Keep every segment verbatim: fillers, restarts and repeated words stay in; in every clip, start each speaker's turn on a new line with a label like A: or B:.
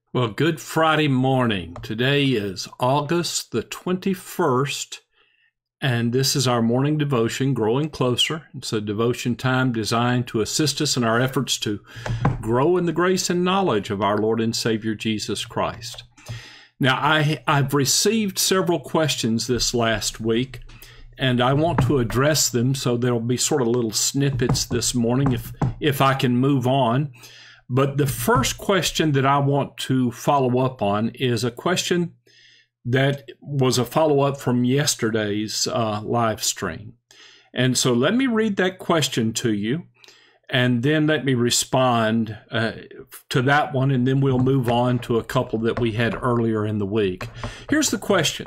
A: Well, good Friday morning. Today is August the twenty-first, and this is our morning devotion, Growing Closer. It's a devotion time designed to assist us in our efforts to grow in the grace and knowledge of our Lord and Savior Jesus Christ. Now, I, I've received several questions this last week, and I want to address them, so there'll be sort of little snippets this morning if, if I can move on. But the first question that I want to follow up on is a question that was a follow-up from yesterday's uh, live stream. And so let me read that question to you, and then let me respond uh, to that one, and then we'll move on to a couple that we had earlier in the week. Here's the question.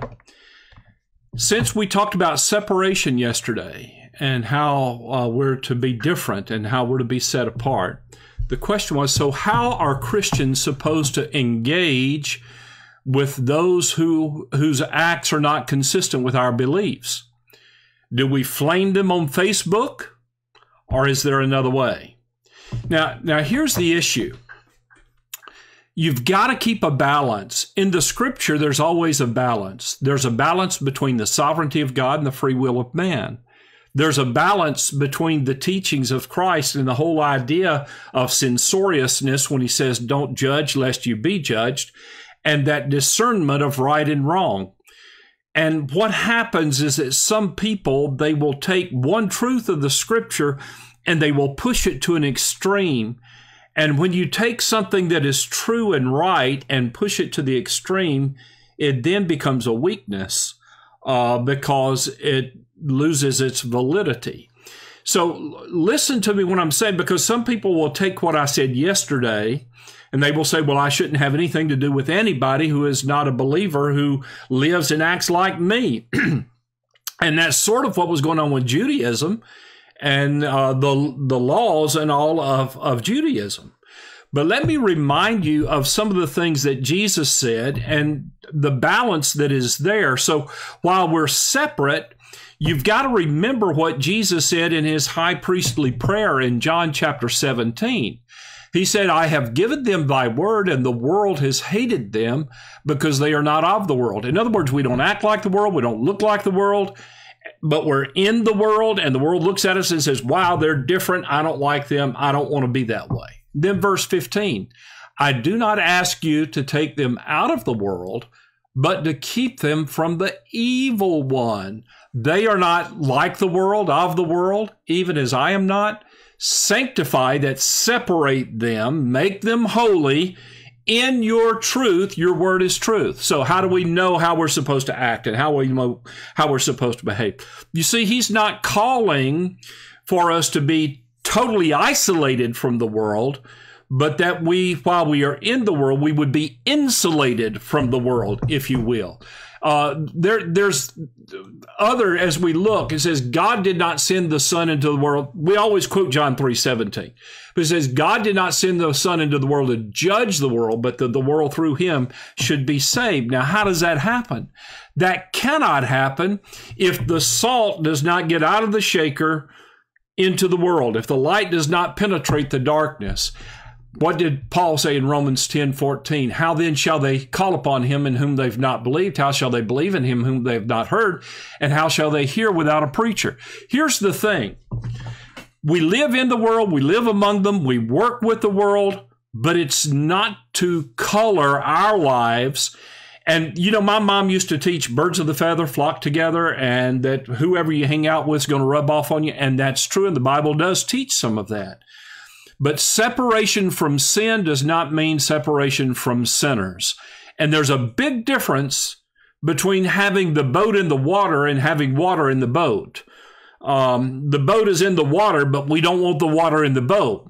A: Since we talked about separation yesterday and how uh, we're to be different and how we're to be set apart, the question was, so how are Christians supposed to engage with those who whose acts are not consistent with our beliefs? Do we flame them on Facebook, or is there another way? Now, now here's the issue. You've got to keep a balance. In the Scripture, there's always a balance. There's a balance between the sovereignty of God and the free will of man. There's a balance between the teachings of Christ and the whole idea of censoriousness when he says, don't judge lest you be judged, and that discernment of right and wrong. And what happens is that some people, they will take one truth of the Scripture and they will push it to an extreme. And when you take something that is true and right and push it to the extreme, it then becomes a weakness uh, because it loses its validity. So listen to me when I'm saying, because some people will take what I said yesterday and they will say, well, I shouldn't have anything to do with anybody who is not a believer, who lives and acts like me. And that's sort of what was going on with Judaism and uh, the, the laws and all of, of Judaism. But let me remind you of some of the things that Jesus said and the balance that is there. So while we're separate, you've got to remember what Jesus said in his high priestly prayer in John chapter seventeen. He said, I have given them thy word, and the world has hated them because they are not of the world. In other words, we don't act like the world. We don't look like the world, but we're in the world, and the world looks at us and says, wow, they're different. I don't like them. I don't want to be that way. Then verse fifteen, I do not ask you to take them out of the world, but to keep them from the evil one. They are not like the world, of the world, even as I am not. Sanctify, that separate them, make them holy in your truth. Your word is truth. So how do we know how we're supposed to act and how we know how we're supposed to behave? You see, he's not calling for us to be totally isolated from the world, but that we, while we are in the world, we would be insulated from the world, if you will. Uh, there, there's other, as we look, it says, God did not send the Son into the world. We always quote John three seventeen. But it says, God did not send the Son into the world to judge the world, but that the world through him should be saved. Now, how does that happen? That cannot happen if the salt does not get out of the shaker into the world, if the light does not penetrate the darkness. What did Paul say in Romans ten fourteen? How then shall they call upon him in whom they've not believed? How shall they believe in him whom they've not heard? And how shall they hear without a preacher? Here's the thing. We live in the world, we live among them, we work with the world, but it's not to color our lives. And, you know, my mom used to teach birds of the feather flock together, and that whoever you hang out with is going to rub off on you. And that's true, and the Bible does teach some of that. But separation from sin does not mean separation from sinners. And there's a big difference between having the boat in the water and having water in the boat. Um, the boat is in the water, but we don't want the water in the boat.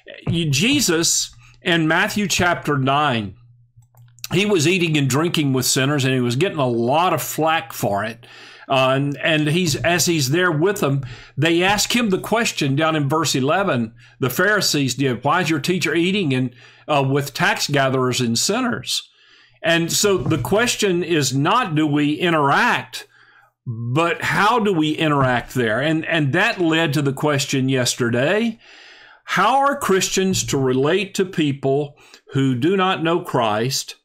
A: Jesus, in Matthew chapter nine, he was eating and drinking with sinners, and he was getting a lot of flack for it. Uh, and, and he's as he's there with them, they ask him the question down in verse eleven. The Pharisees did, why is your teacher eating and uh, with tax gatherers and sinners? And so the question is not do we interact, but how do we interact there? And, and that led to the question yesterday, how are Christians to relate to people who do not know Christ.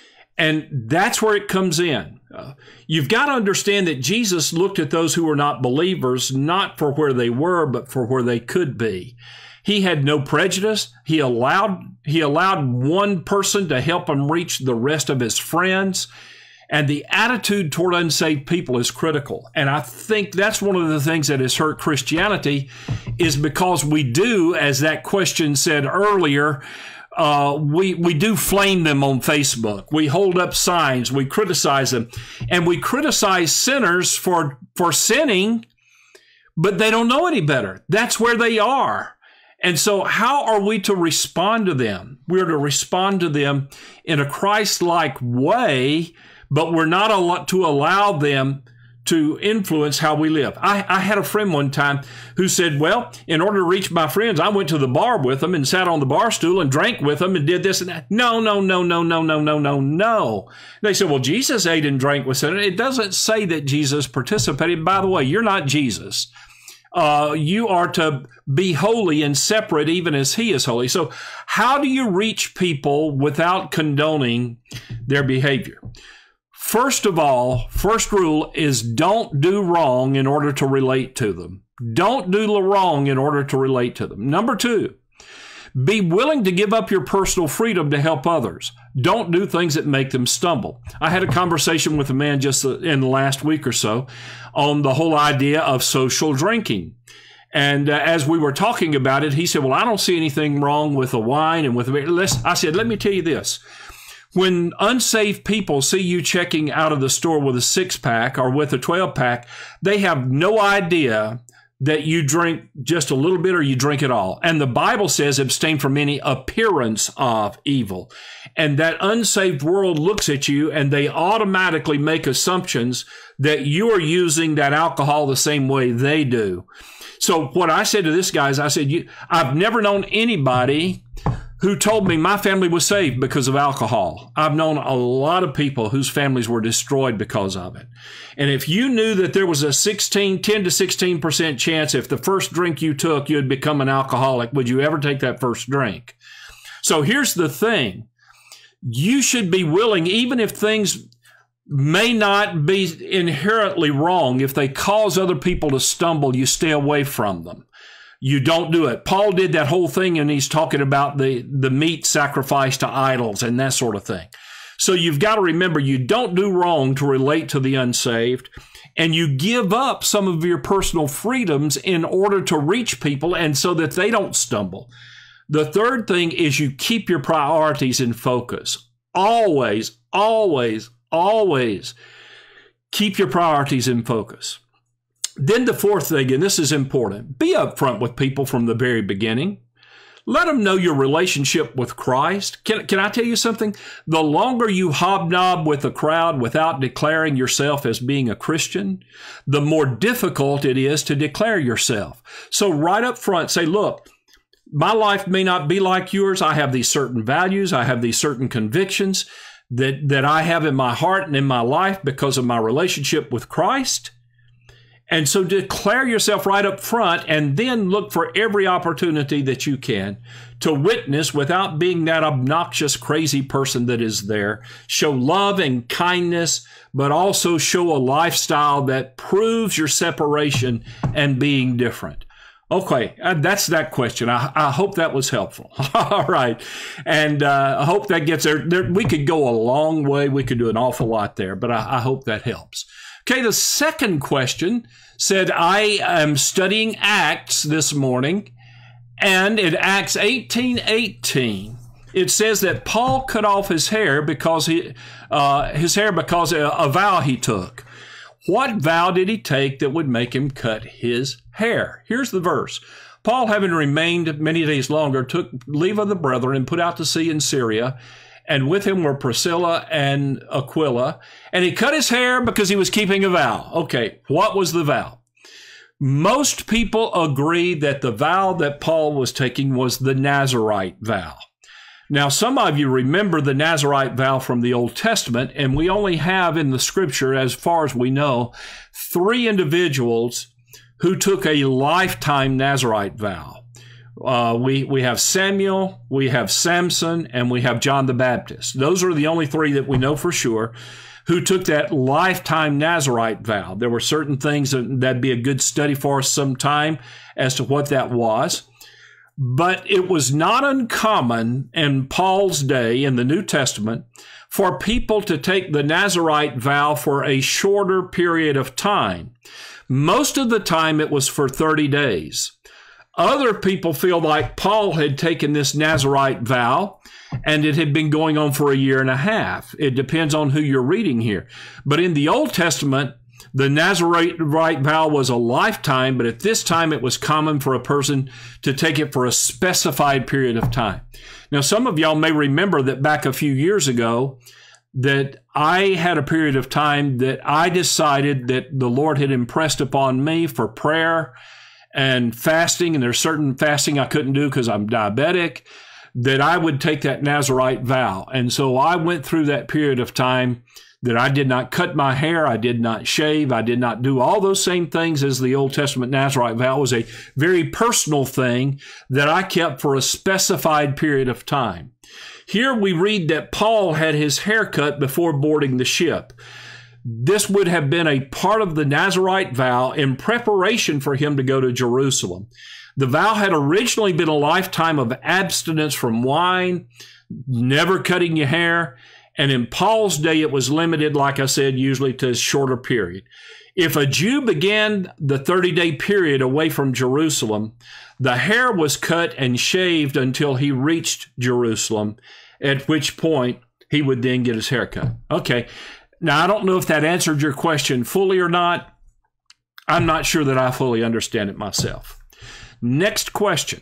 A: And that's where it comes in. Uh, you've got to understand that Jesus looked at those who were not believers, not for where they were, but for where they could be. He had no prejudice. He allowed, he allowed one person to help him reach the rest of his friends. And the attitude toward unsaved people is critical. And I think that's one of the things that has hurt Christianity, is because we do, as that question said earlier, Uh, we, we do flame them on Facebook. We hold up signs. We criticize them. And we criticize sinners for, for sinning, but they don't know any better. That's where they are. And so how are we to respond to them? We're to respond to them in a Christ-like way, but we're not al- to allow them to influence how we live. I, I had a friend one time who said, well, in order to reach my friends, I went to the bar with them and sat on the bar stool and drank with them and did this and that. No, no, no, no, no, no, no, no, no. They said, well, Jesus ate and drank with sinners. It doesn't say that Jesus participated. By the way, you're not Jesus. Uh, you are to be holy and separate even as he is holy. So how do you reach people without condoning their behavior? First of all, first rule is don't do wrong in order to relate to them. Don't do the wrong in order to relate to them. Number two, be willing to give up your personal freedom to help others. Don't do things that make them stumble. I had a conversation with a man just in the last week or so on the whole idea of social drinking. And uh, as we were talking about it, he said, well, I don't see anything wrong with the wine and with the... I said, let me tell you this. When unsaved people see you checking out of the store with a six-pack or with a twelve-pack, they have no idea that you drink just a little bit or you drink it all. And the Bible says abstain from any appearance of evil. And that unsaved world looks at you and they automatically make assumptions that you are using that alcohol the same way they do. So what I said to this guy is I said, you, I've never known anybody who told me my family was saved because of alcohol. I've known a lot of people whose families were destroyed because of it. And if you knew that there was a sixteen, ten to sixteen percent chance if the first drink you took, you'd become an alcoholic, would you ever take that first drink? So here's the thing. You should be willing, even if things may not be inherently wrong, if they cause other people to stumble, you stay away from them. You don't do it. Paul did that whole thing, and he's talking about the, the meat sacrificed to idols and that sort of thing. So you've got to remember, you don't do wrong to relate to the unsaved, and you give up some of your personal freedoms in order to reach people and so that they don't stumble. The third thing is you keep your priorities in focus. Always, always, always keep your priorities in focus. Then the fourth thing, and this is important, be upfront with people from the very beginning. Let them know your relationship with Christ. Can, can I tell you something? The longer you hobnob with a crowd without declaring yourself as being a Christian, the more difficult it is to declare yourself. So right up front, say, look, my life may not be like yours. I have these certain values. I have these certain convictions that, that I have in my heart and in my life because of my relationship with Christ. And so declare yourself right up front and then look for every opportunity that you can to witness without being that obnoxious, crazy person that is there. Show love and kindness, but also show a lifestyle that proves your separation and being different. Okay, that's that question. I, I hope that was helpful. All right. And uh, I hope that gets there. there. We could go a long way. We could do an awful lot there, but I, I hope that helps. Okay, the second question said, I am studying Acts this morning, and in Acts eighteen eighteen, it says that Paul cut off his hair because he, uh, his hair because a, a vow he took. What vow did he take that would make him cut his hair? Here's the verse. Paul, having remained many days longer, took leave of the brethren and put out to sea in Syria, and with him were Priscilla and Aquila. And he cut his hair because he was keeping a vow. Okay, what was the vow? Most people agree that the vow that Paul was taking was the Nazirite vow. Now, some of you remember the Nazirite vow from the Old Testament, and we only have in the Scripture, as far as we know, three individuals who took a lifetime Nazirite vow. Uh, we, we have Samuel, we have Samson, and we have John the Baptist. Those are the only three that we know for sure who took that lifetime Nazirite vow. There were certain things that, that'd be a good study for us sometime as to what that was. But it was not uncommon in Paul's day in the New Testament for people to take the Nazirite vow for a shorter period of time. Most of the time it was for thirty days. Other people feel like Paul had taken this Nazirite vow and it had been going on for a year and a half. It depends on who you're reading here. But in the Old Testament, the Nazirite vow was a lifetime, but at this time it was common for a person to take it for a specified period of time. Now, some of y'all may remember that back a few years ago that I had a period of time that I decided that the Lord had impressed upon me for prayer and fasting, and there's certain fasting I couldn't do because I'm diabetic, that I would take that Nazirite vow. And so I went through that period of time that I did not cut my hair, I did not shave, I did not do all those same things as the Old Testament Nazirite vow. It was a very personal thing that I kept for a specified period of time. Here we read that Paul had his hair cut before boarding the ship. This would have been a part of the Nazirite vow in preparation for him to go to Jerusalem. The vow had originally been a lifetime of abstinence from wine, never cutting your hair, and in Paul's day, it was limited, like I said, usually to a shorter period. If a Jew began the thirty-day period away from Jerusalem, the hair was cut and shaved until he reached Jerusalem, at which point he would then get his hair cut. Okay, now I don't know if that answered your question fully or not. I'm not sure that I fully understand it myself. Next question.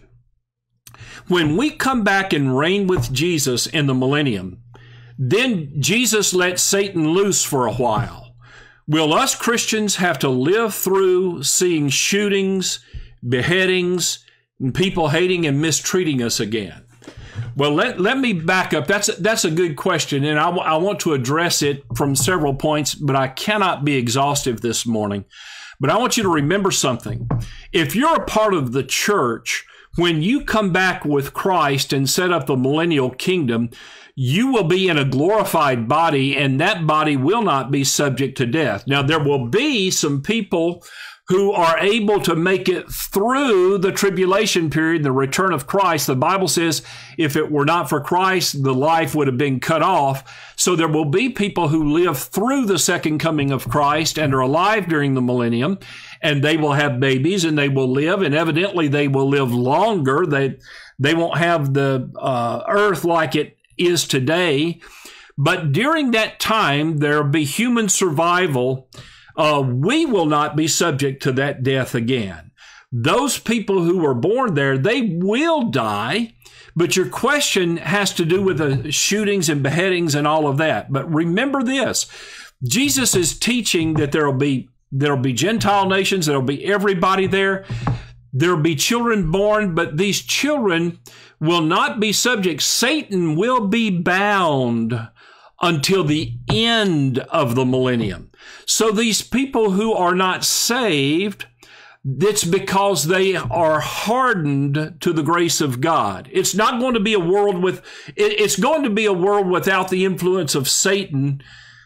A: When we come back and reign with Jesus in the millennium, then Jesus let Satan loose for a while. Will us Christians have to live through seeing shootings, beheadings, and people hating and mistreating us again? Well, let, let me back up. That's, that's a good question, and I, I want to address it from several points, but I cannot be exhaustive this morning. But I want you to remember something. If you're a part of the church, when you come back with Christ and set up the millennial kingdom, you will be in a glorified body, and that body will not be subject to death. Now, there will be some people who are able to make it through the tribulation period, the return of Christ. The Bible says if it were not for Christ, the life would have been cut off. So there will be people who live through the second coming of Christ and are alive during the millennium, and they will have babies and they will live, and evidently they will live longer. They, they won't have the uh, earth like it is today. But during that time, there will be human survival. Uh, we will not be subject to that death again. Those people who were born there, they will die. But your question has to do with the shootings and beheadings and all of that. But remember this, Jesus is teaching that there will be, there will be Gentile nations, there will be everybody there. There will be children born, but these children will not be subject. Satan will be bound until the end of the millennium. So these people who are not saved, it's because they are hardened to the grace of God. It's not going to be a world with, it's going to be a world without the influence of Satan,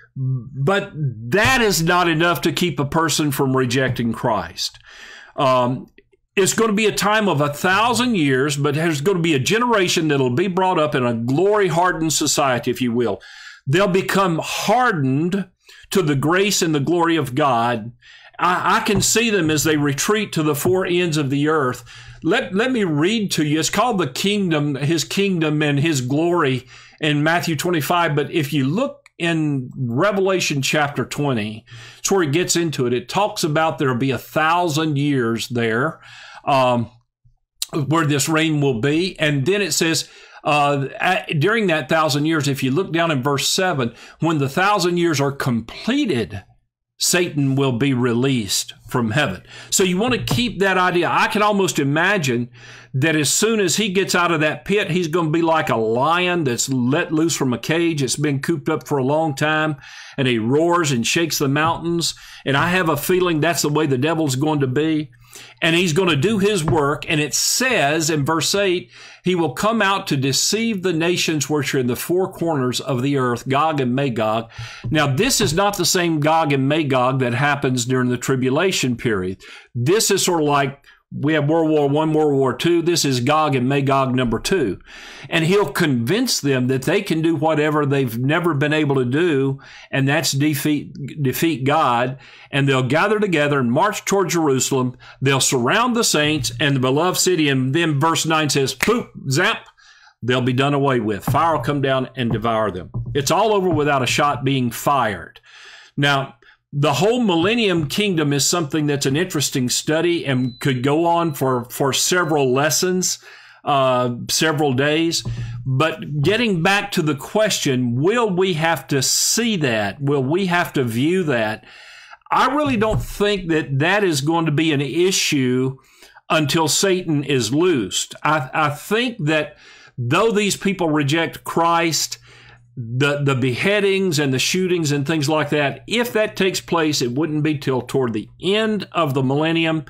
A: but that is not enough to keep a person from rejecting Christ. Um, It's going to be a time of a thousand years, but there's going to be a generation that will be brought up in a glory-hardened society, if you will. They'll become hardened to the grace and the glory of God. I, I can see them as they retreat to the four ends of the earth. Let, let me read to you. It's called the kingdom, his kingdom and his glory in Matthew twenty-five. But if you look in Revelation chapter twenty, it's where it gets into it. It talks about there will be a thousand years there um, where this reign will be. And then it says, uh, at, during that thousand years, if you look down in verse seven, when the thousand years are completed, Satan will be released from heaven. So you want to keep that idea. I can almost imagine that as soon as he gets out of that pit, he's going to be like a lion that's let loose from a cage. It's been cooped up for a long time, and he roars and shakes the mountains. And I have a feeling that's the way the devil's going to be. and he's going to do his work. And it says in verse eight, he will come out to deceive the nations which are in the four corners of the earth, Gog and Magog. Now, this is not the same Gog and Magog that happens during the tribulation period. This is sort of like we have World War One, World War Two. This is Gog and Magog number two. And he'll convince them that they can do whatever they've never been able to do, and that's defeat, defeat God. And they'll gather together and march toward Jerusalem. They'll surround the saints and the beloved city. And then verse nine says, poof, zap, they'll be done away with. Fire will come down and devour them. It's all over without a shot being fired. Now, the whole Millennium Kingdom is something that's an interesting study and could go on for, for several lessons, uh, several days. But getting back to the question, will we have to see that? Will we have to view that? I really don't think that that is going to be an issue until Satan is loosed. I, I think that though these people reject Christ, the the beheadings and the shootings and things like that, if that takes place, it wouldn't be till toward the end of the millennium.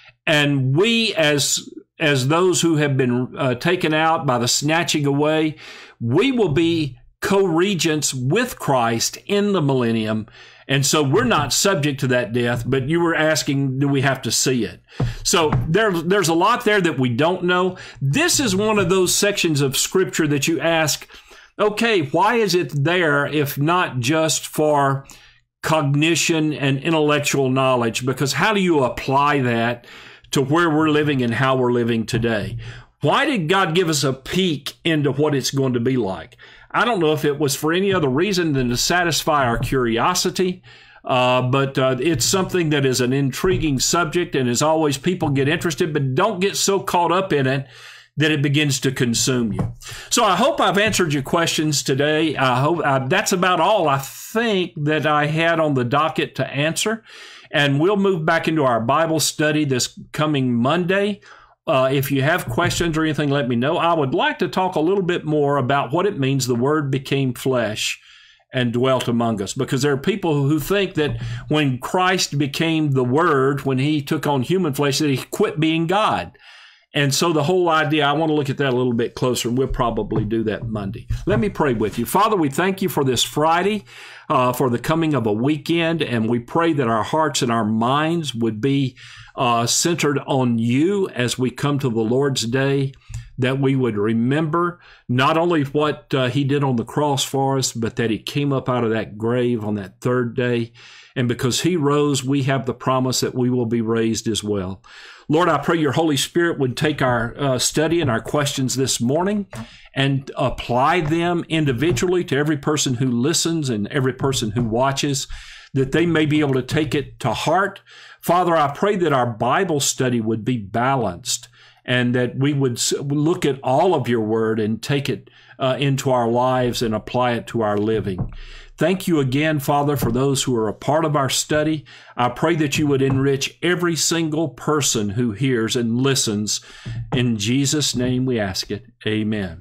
A: And we, as as those who have been uh, taken out by the snatching away, we will be co-regents with Christ in the millennium. And so we're not subject to that death, but you were asking, do we have to see it? So there, there's a lot there that we don't know. This is one of those sections of Scripture that you ask, okay, why is it there if not just for cognition and intellectual knowledge? Because how do you apply that to where we're living and how we're living today? Why did God give us a peek into what it's going to be like? I don't know if it was for any other reason than to satisfy our curiosity, uh, but uh, it's something that is an intriguing subject, and as always, people get interested, but don't get so caught up in it that it begins to consume you. So I hope I've answered your questions today. I hope uh, that's about all I think that I had on the docket to answer. And we'll move back into our Bible study this coming Monday. Uh, if you have questions or anything, let me know. I would like to talk a little bit more about what it means the Word became flesh and dwelt among us, because there are people who think that when Christ became the Word, when he took on human flesh, that he quit being God. And so the whole idea, I want to look at that a little bit closer, and we'll probably do that Monday. Let me pray with you. Father, we thank you for this Friday, uh, for the coming of a weekend, and we pray that our hearts and our minds would be uh, centered on you as we come to the Lord's Day, that we would remember not only what uh, he did on the cross for us, but that he came up out of that grave on that third day. And because he rose, we have the promise that we will be raised as well. Lord, I pray your Holy Spirit would take our uh, study and our questions this morning and apply them individually to every person who listens and every person who watches, that they may be able to take it to heart. Father, I pray that our Bible study would be balanced and that we would look at all of your word and take it uh, into our lives and apply it to our living. Thank you again, Father, for those who are a part of our study. I pray that you would enrich every single person who hears and listens. In Jesus' name we ask it. Amen.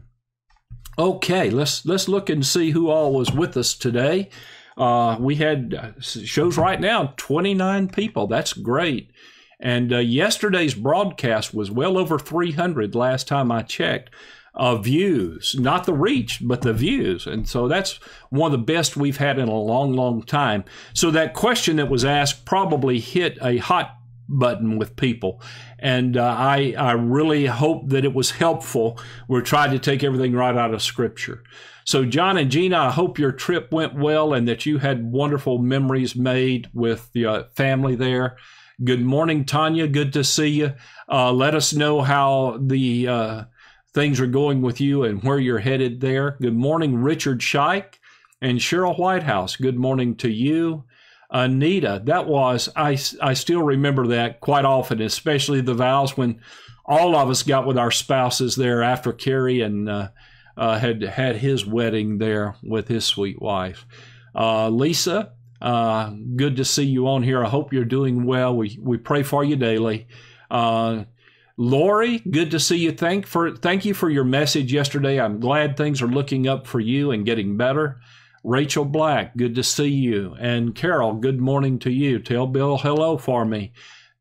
A: Okay, let's let's look and see who all was with us today. Uh, we had uh, shows right now, twenty-nine people. That's great. And uh, yesterday's broadcast was well over three hundred last time I checked. Uh, views, not the reach, but the views. And so that's one of the best we've had in a long, long time. So that question that was asked probably hit a hot button with people. And uh, I, I really hope that it was helpful. We're trying to take everything right out of Scripture. So John and Gina, I hope your trip went well and that you had wonderful memories made with the uh, family there. Good morning, Tanya. Good to see you. Uh, let us know how the uh, things are going with you and where you're headed there. Good morning, Richard Scheich and Cheryl Whitehouse. Good morning to you. Anita, that was, I, I still remember that quite often, especially the vows when all of us got with our spouses there after Kerry and uh, uh, had had his wedding there with his sweet wife. Uh, Lisa, uh, good to see you on here. I hope you're doing well. We, we pray for you daily. Uh, Lori, good to see you. Thank for thank you for your message yesterday. I'm glad things are looking up for you and getting better. Rachel Black, good to see you. And Carol, good morning to you. Tell Bill hello for me.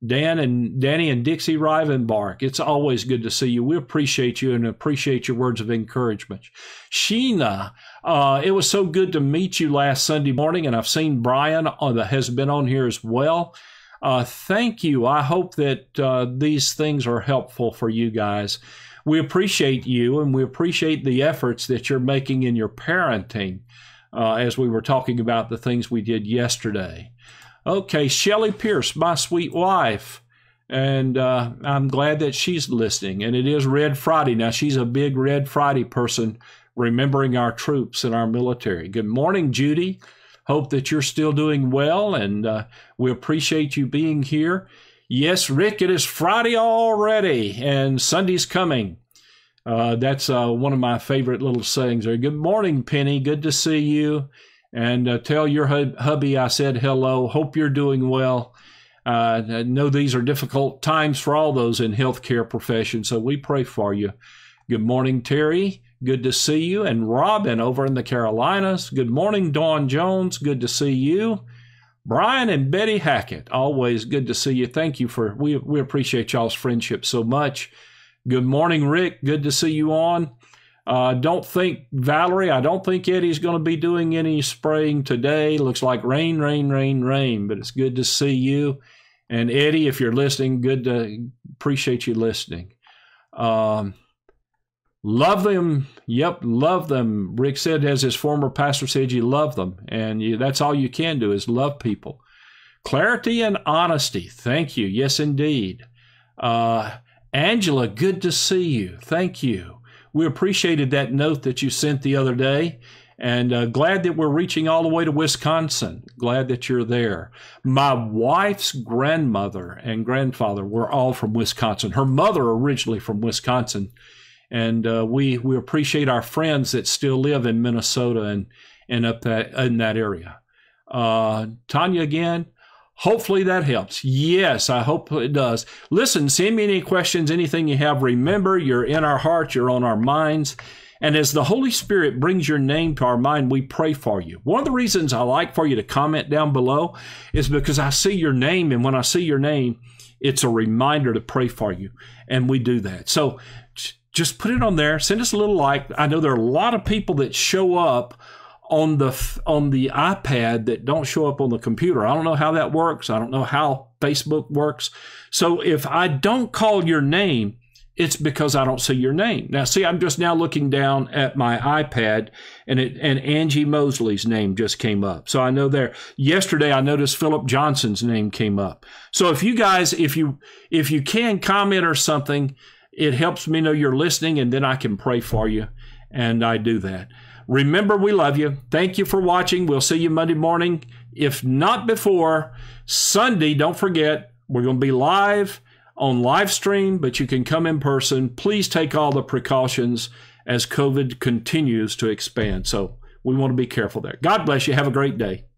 A: Dan and Danny and Dixie Rivenbark, it's always good to see you. We appreciate you and appreciate your words of encouragement. Sheena, uh, it was so good to meet you last Sunday morning, and I've seen Brian uh, that has been on here as well. Uh, thank you. I hope that uh, these things are helpful for you guys. We appreciate you, and we appreciate the efforts that you're making in your parenting uh, as we were talking about the things we did yesterday. Okay, Shelley Pierce, my sweet wife, and uh, I'm glad that she's listening. And it is Red Friday. Now, she's a big Red Friday person, remembering our troops and our military. Good morning, Judy. Hope that you're still doing well, and uh, we appreciate you being here. Yes, Rick, it is Friday already, and Sunday's coming. Uh, that's uh, one of my favorite little sayings there. Good morning, Penny. Good to see you. And uh, tell your hub- hubby I said hello. Hope you're doing well. Uh, I know these are difficult times for all those in healthcare profession, so we pray for you. Good morning, Terry. Good to see you. And Robin over in the Carolinas. Good morning, Dawn Jones. Good to see you. Brian and Betty Hackett. Always good to see you. Thank you for, we, we appreciate y'all's friendship so much. Good morning, Rick. Good to see you on. Uh, don't think, Valerie, I don't think Eddie's going to be doing any spraying today. Looks like rain, rain, rain, rain, but it's good to see you. And Eddie, if you're listening, good to appreciate you listening. Um, love them. Yep, love them. Rick said, as his former pastor said, you love them. And you, that's all you can do is love people. Clarity and honesty. Thank you. Yes, indeed. Uh, Angela, good to see you. Thank you. We appreciated that note that you sent the other day, and uh, glad that we're reaching all the way to Wisconsin. Glad that you're there. My wife's grandmother and grandfather were all from Wisconsin. Her mother originally from Wisconsin, and uh, we we appreciate our friends that still live in Minnesota and and up that in that area. Uh, Tanya again. Hopefully that helps. Yes, I hope it does. Listen, send me any questions, anything you have. Remember, you're in our hearts, you're on our minds. And as the Holy Spirit brings your name to our mind, we pray for you. One of the reasons I like for you to comment down below is because I see your name, and when I see your name, it's a reminder to pray for you. And we do that. So just put it on there. Send us a little like. I know there are a lot of people that show up on the on the iPad that don't show up on the computer. I don't know how that works. I don't know how Facebook works. So if I don't call your name, it's because I don't see your name. Now, see, I'm just now looking down at my iPad, and it and Angie Mosley's name just came up. So I know there. Yesterday, I noticed Philip Johnson's name came up. So if you guys, if you if you can comment or something, it helps me know you're listening, and then I can pray for you, and I do that. Remember, we love you. Thank you for watching. We'll see you Monday morning. If not before, Sunday, don't forget, we're going to be live on live stream, but you can come in person. Please take all the precautions as COVID continues to expand. So we want to be careful there. God bless you. Have a great day.